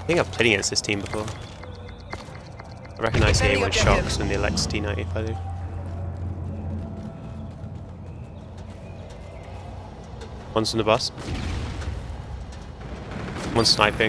I think I've played against this team before. I recognise the A1 shocks and the Alex T90 if I do. One's on the bus. One's sniping.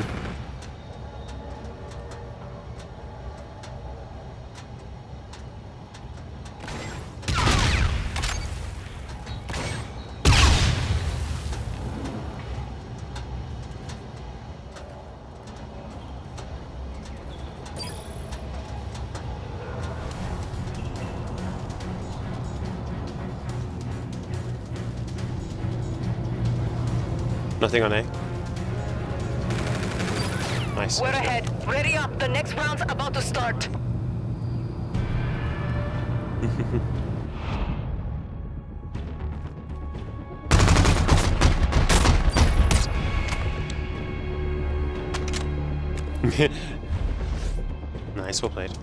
Nothing on A. Nice. We're ahead. Ready up. The next round's about to start. Nice, well played.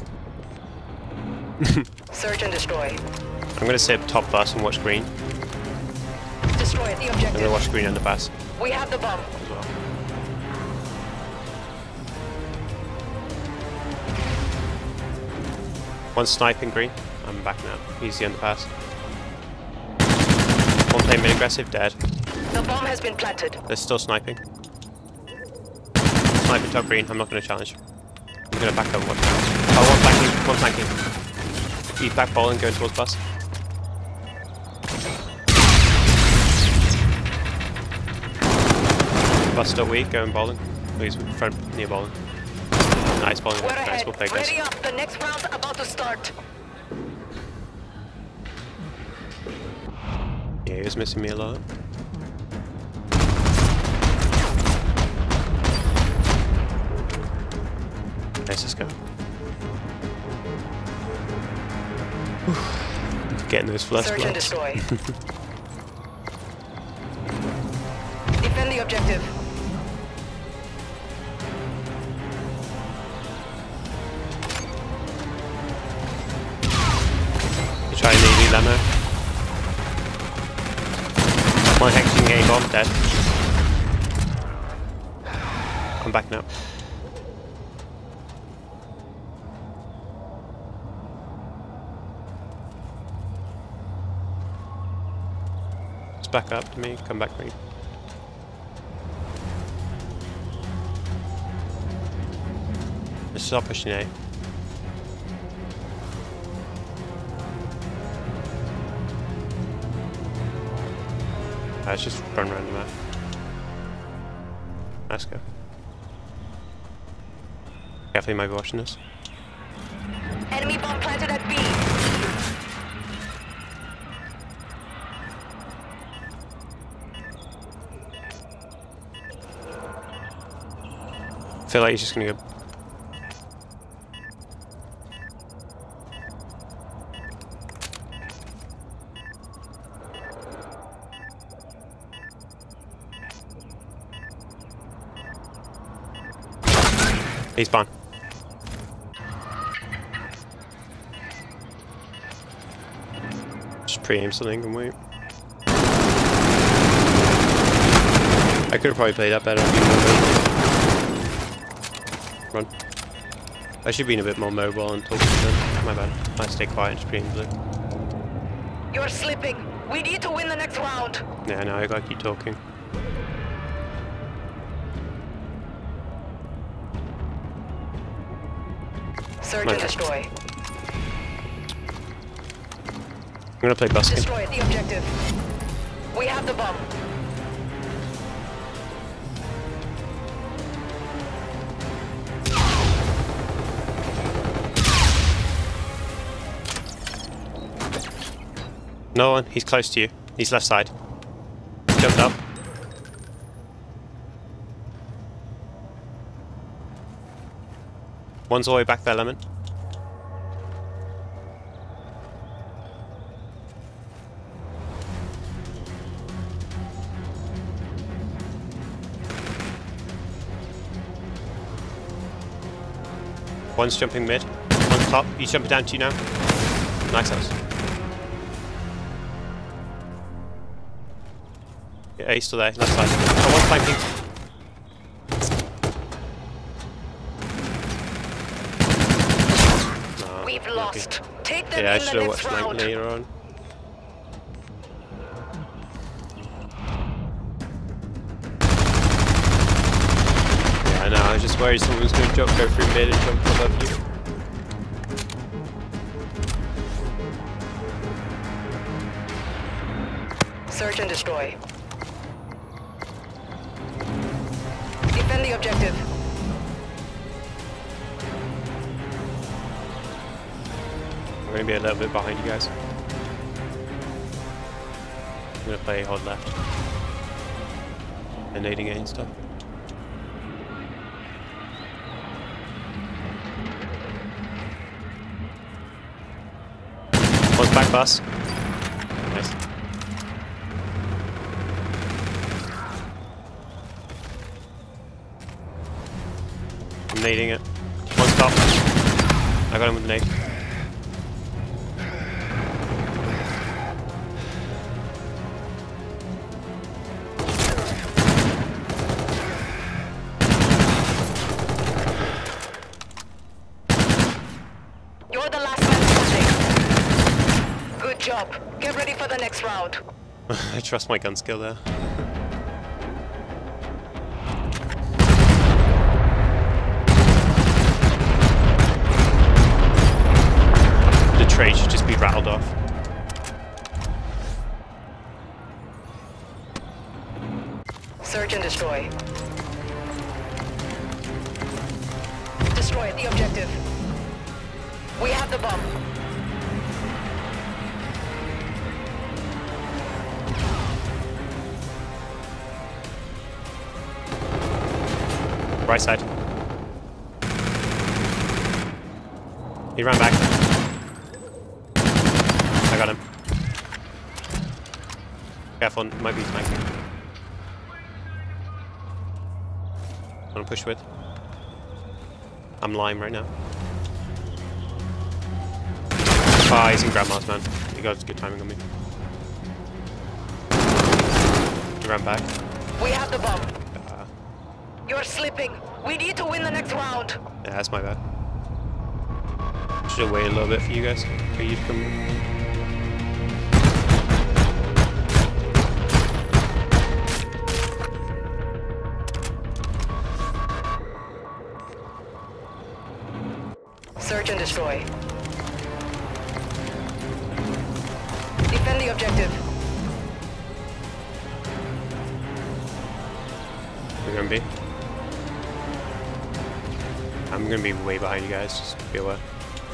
Search and destroy. I'm gonna sit up top bus and watch green. Destroy the I'm objective. gonna watch green underpass We have the bomb. as well. One sniping green. I'm back now. He's the underpass. One playing mid aggressive, dead. The bomb has been planted. They're still sniping. Sniping top green. I'm not gonna challenge. I'm gonna back up and watch now. Oh, one flanking. One flanking. He's back bowling, going towards bus. Bus still weak, going bowling. Oh, he's front near bowling. Nice bowling. We're Nice, ahead. well played, guys. Ready up. The next round's about to start. Yeah, he was missing me a lot. Nice, let's go. Getting those flush Search and blocks. destroy. Defend the objective. You try Navy Lemo. One hexing A bomb, dead. I'm back now. Just back up to me, come back green. Let's stop pushing A. Let's just run around the map. Let's go. Definitely might be watching this. Enemy bomb planted at B. I feel like he's just gonna go. He's gone. Just pre-aim something and wait. I could have probably played that better. Run. I should have been a bit more mobile and talking to them. My bad. I stay quiet and just pre-aim blue. You're slipping. We need to win the next round. Yeah, no, I gotta keep talking. Search and destroy. I'm gonna play busking. Destroy the objective. We have the bomb. No one, he's close to you. He's left side. Jumped up. One's all the way back there, Lemon. One's jumping mid. One's top. He's jumping down to you now. Nice house. Yeah, A's still there. Left side. Oh, one's flanking. lost. Take them Yeah, I in the should have next watched like round. later on. Yeah, I know. I was just worried someone was going to go through mid and jump above you. Search and destroy. Defend the objective. I'm going to be a little bit behind you guys. I'm going to play hold left. And nading it and stuff. One's back bus. Nice. I'm nading it. One stop. I got him with the nade. You're the last man standing. Good job. Get ready for the next round. I trust my gun skill there. The trade should just be rattled off. Search and destroy. Destroy the objective. We have the bomb. Right side. He ran back. I got him. Careful, might be flanking. Wanna push with? I'm lime right now. Ah, he's in grandma's, man. He got good timing on me. He ran back. We have the bomb. You're slipping. We need to win the next round. Yeah, that's my bad. Should have waited a little bit for you guys. For you to come. Search and destroy. Defend the objective. We're gonna be. I'm gonna be way behind you guys, just be aware.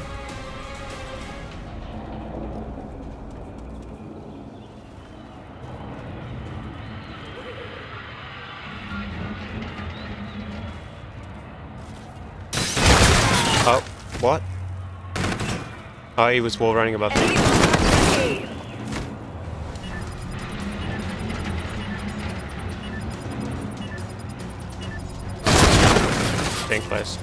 Oh, what? Oh, he was wall running above me. Getting close.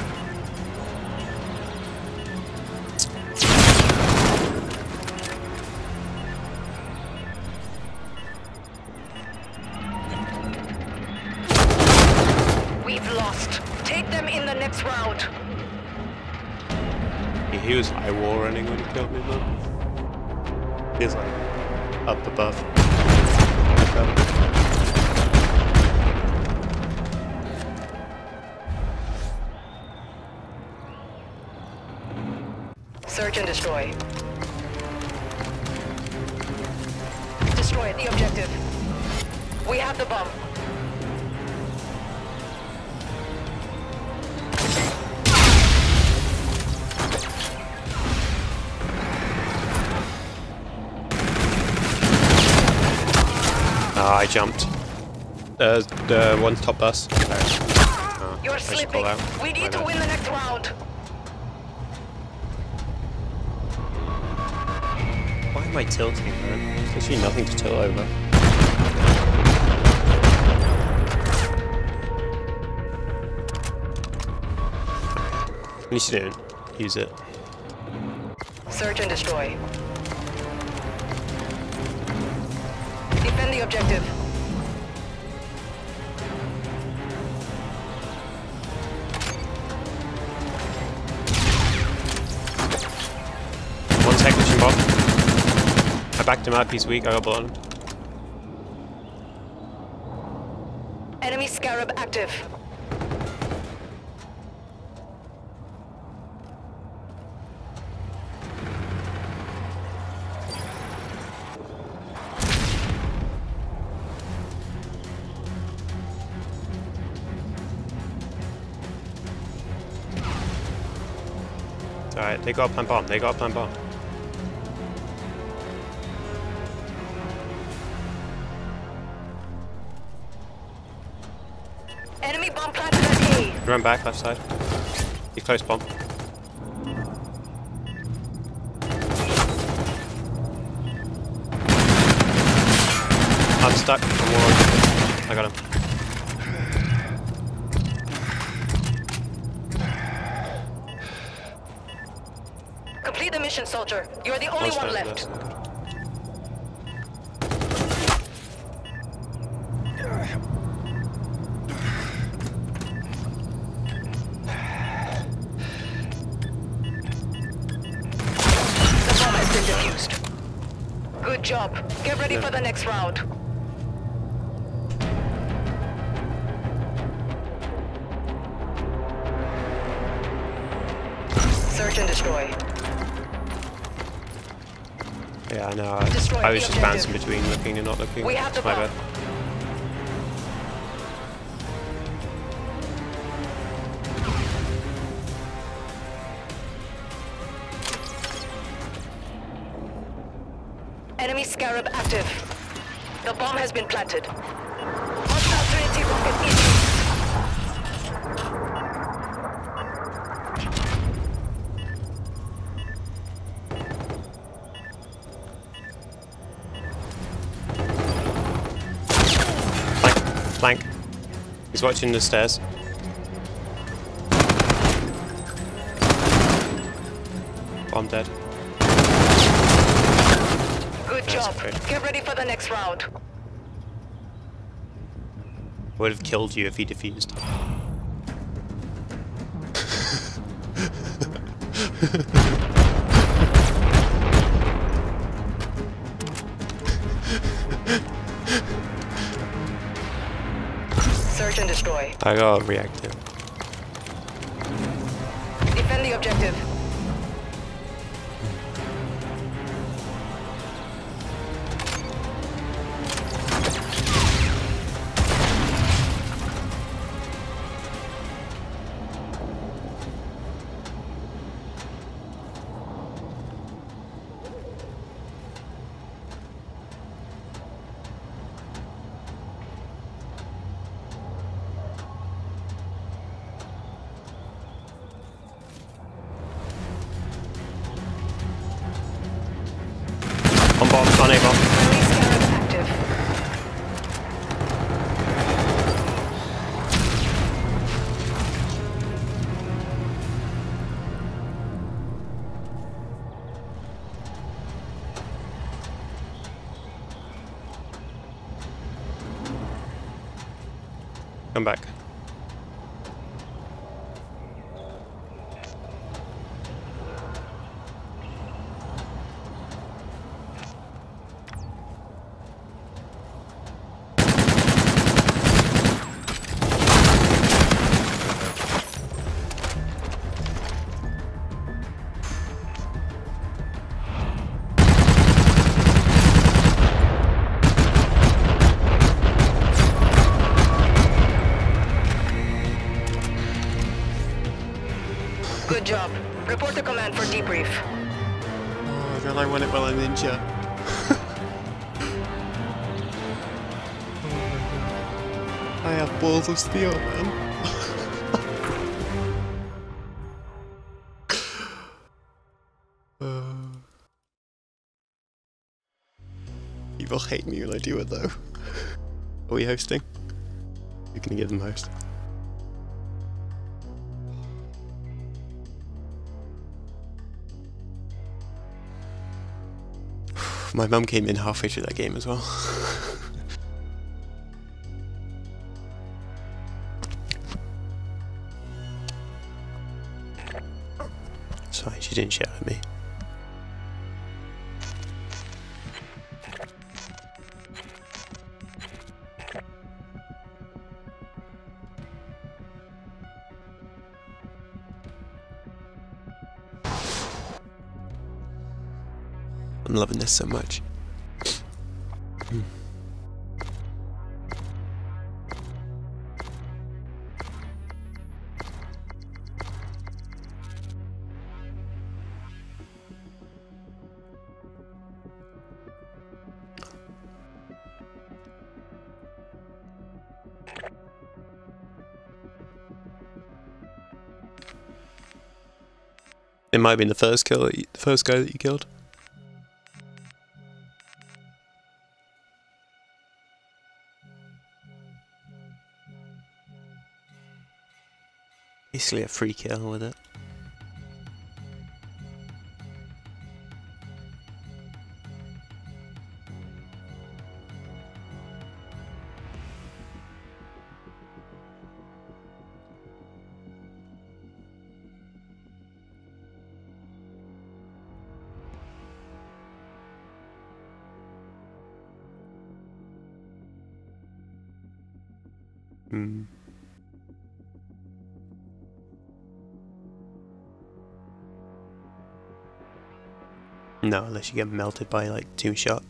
We've lost. Take them in the next round. He was high wall running when he killed me though. He was like up above. Search and destroy. Destroy the objective. We have the bomb. I jumped. The one top bus. Oh, You're slipping. We need to win the next round. Why am I tilting, man? There's actually nothing to tilt over. At least you didn't use it. Search and destroy. Defend the objective. backed him up, he's weak, I got blown him. Enemy Scarab active. It's alright, they got a plant bomb, they got a plant bomb. Enemy bomb planted at A. Run back, left side. He's close bomb. I'm stuck. I'm walled. I got him. Complete the mission, soldier. You're the only one left. Good job. Get ready for the next round. Search and destroy. Yeah, I know. I was just bouncing between looking and not looking. We have the my bomb. bad. Enemy Scarab active. The bomb has been planted. Hostile Trinity rocket issued. Flank. He's watching the stairs. Bomb dead. Good job. Get ready for the next round. Would have killed you if he defused. Search and destroy. I got reactive. Defend the objective. On bomb, on A bomb. Enemy Scarab active. Come back. Good job. Report to command for debrief. Oh, I feel like I won it while I'm ninja. I have balls of steel, man. People hate me when I do it, though. Are we hosting? You're gonna give them host. My mum came in halfway through that game as well. It's fine, she didn't shout at me. I'm loving this so much. It might have been the first kill, the first guy that you killed. Basically a free kill with it. No, unless you get melted by like 2 shot.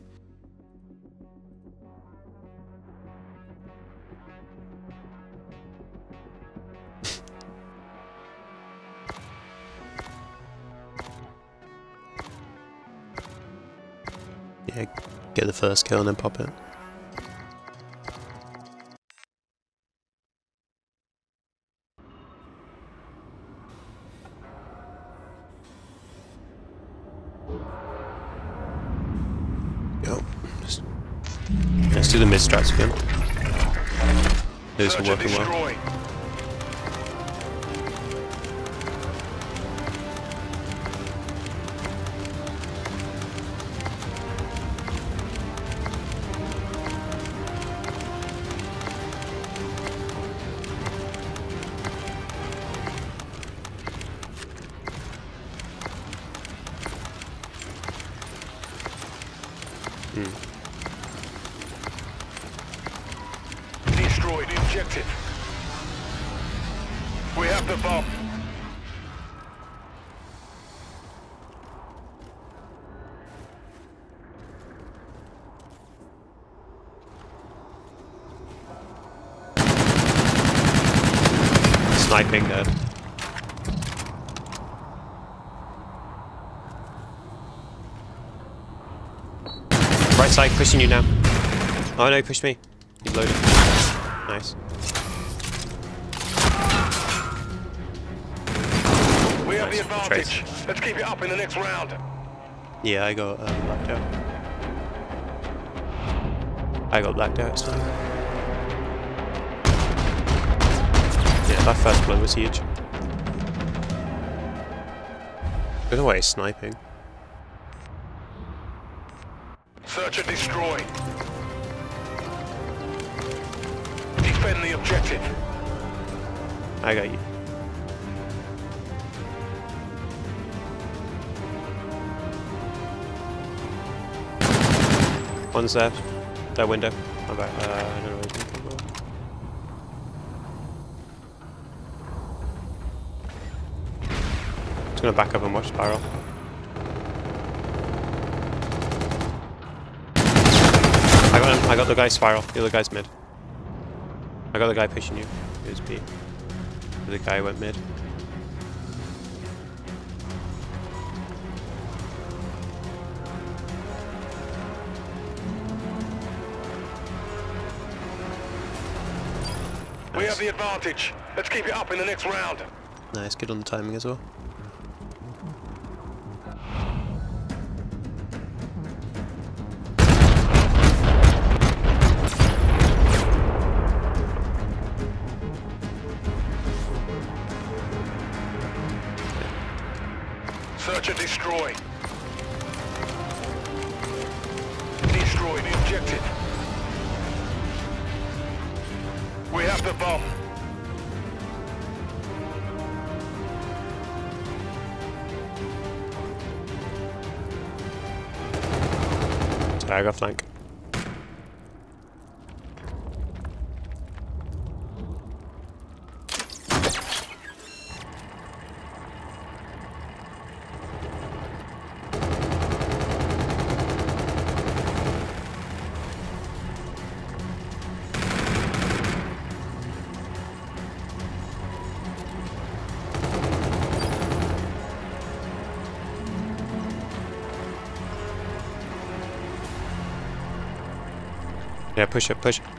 Yeah, get the first kill and then pop it. Let's do the mid strats again. Those are working well. Destroy the objective. We have the bomb. Sniping there. Right side, pushing you now. Oh no, he pushed me. He's loaded. Nice. We have the advantage. Let's keep it up in the next round. Yeah, I got blacked out. I got blacked out, it's fine. Yeah, that first blow was huge. I don't know why he's sniping. Search and destroy. Defend the objective. I got you. One's there. That window. I don't know where he's going. Just gonna back up and watch Spiral. I got him. I got the guy Spiral. The other guy's mid. I got the guy pushing you. It was B. The guy went mid. We have the advantage. Let's keep it up in the next round. Nice, good on the timing as well. Search and destroy. Destroy the objective. We have the bomb. Sorry, I got flank. Yeah, push it, push it.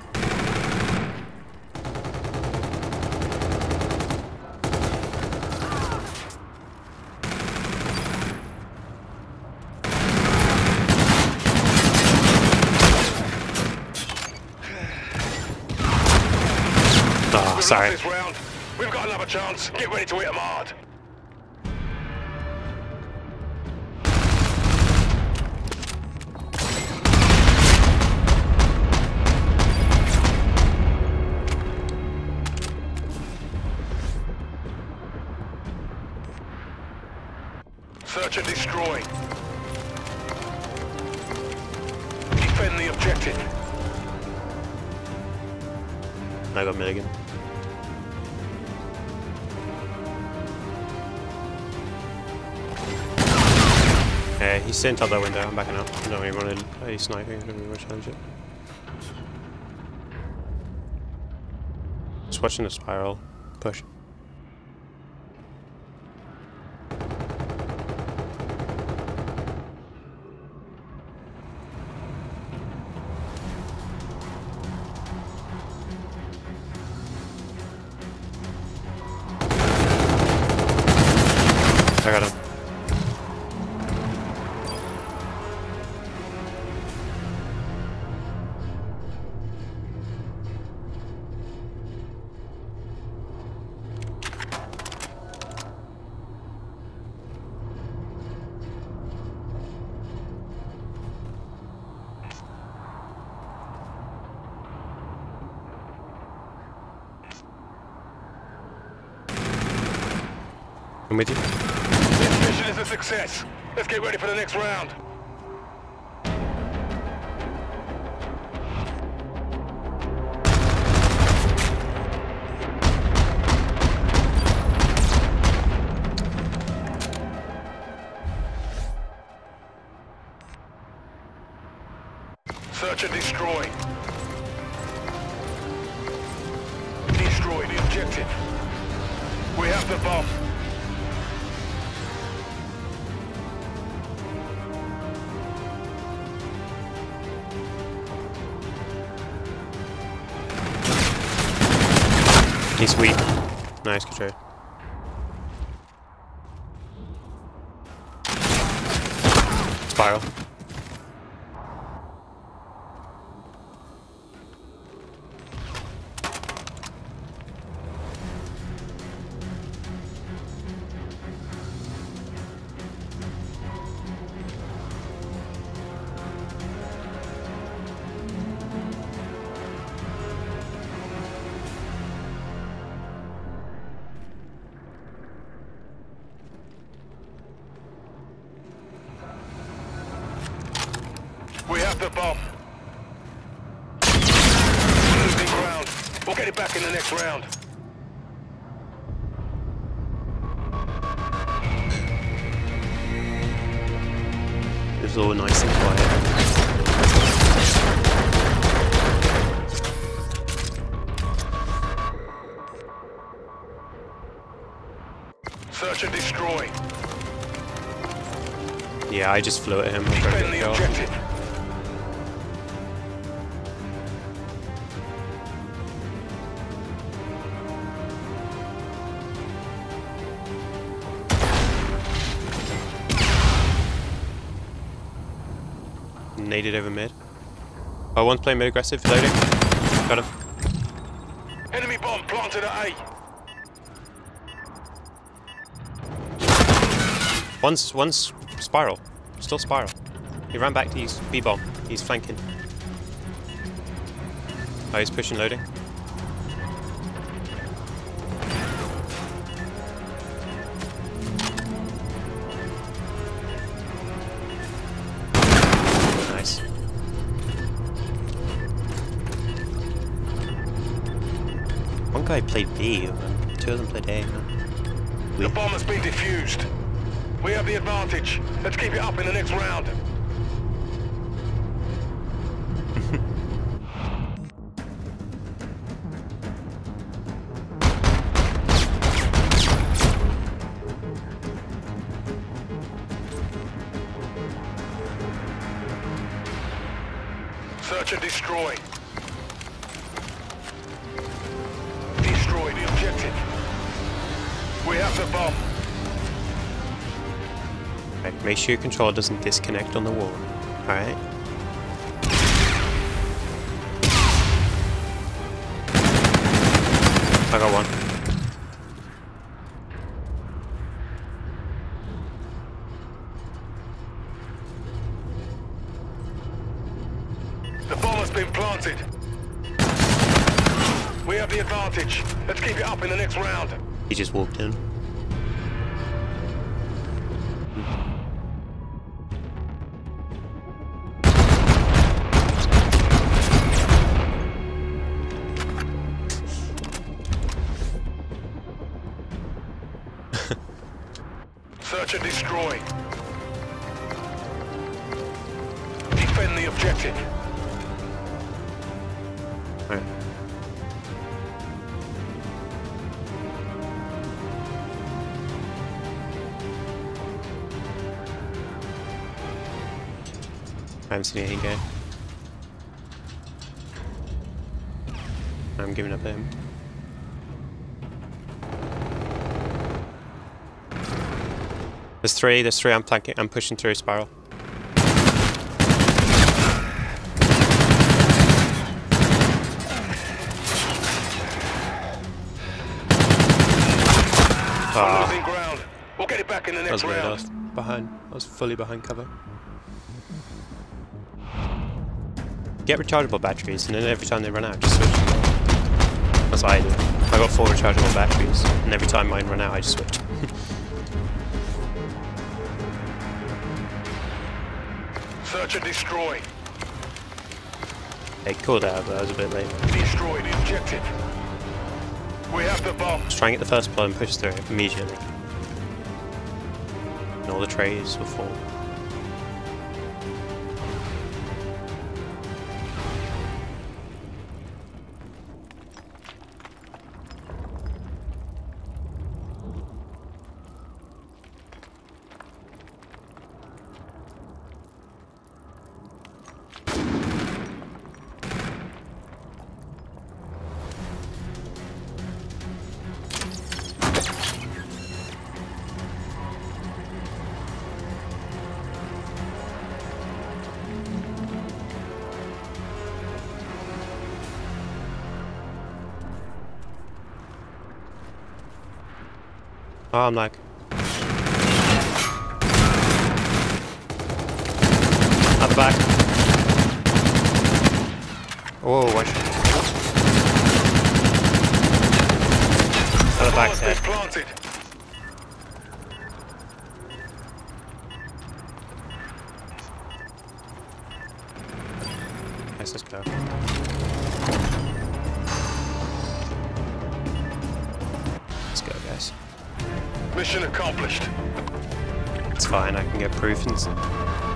Oh, sorry. This round. We've got another chance. Get ready to hit them hard. Search and destroy. Defend the objective. I got Milligan. Yeah, he's sitting top that window. I'm backing up. I don't really want to. He's sniping. I don't really want to challenge it. Just watching the spiral. Push. I got him. I'm with you. This mission is a success. Let's get ready for the next round. Search and destroy. Destroy the objective. We have the bomb. He's weak. Nice, good trade. Spiral. We have the bomb. Losing ground. We'll get it back in the next round. It's all nice and quiet. Search and destroy. Yeah, I just flew at him. Defend the objective. Naded over mid. Oh, one's playing mid aggressive, loading. Got him. Enemy bomb planted at A. One's spiral. Still spiral. He ran back to his B-bomb. He's flanking. Oh, he's pushing loading. Nice. One guy played B, and two of them played A. The bomb has been defused. We have the advantage. Let's keep it up in the next round. Search and destroy. objective. We have the bomb. Right, make sure your controller doesn't disconnect on the wall. Alright? I got one. The bomb has been planted. We have the advantage. Let's keep it up in the next round. He just walked in. Search and destroy. Defend the objective. Alright. I haven't seen any go. I'm giving up him. There's three, I'm flanking, I'm pushing through spiral. We're losing ground. We'll get it back in the next round. I was behind. I was fully behind cover. Get rechargeable batteries, and then every time they run out, just switch. That's what I do. I got 4 rechargeable batteries, and every time mine run out, I just switch. Search and destroy. They called out, but I was a bit late. Destroy the objective. We have the bomb. Just try and get the first blood and push through it immediately. And all the trays will fall. Oh, I'm like. At the back. Whoa, watch. At the back, there. Planted. Nice, let's go. Let's go, guys. Mission accomplished. It's fine, I can get proof and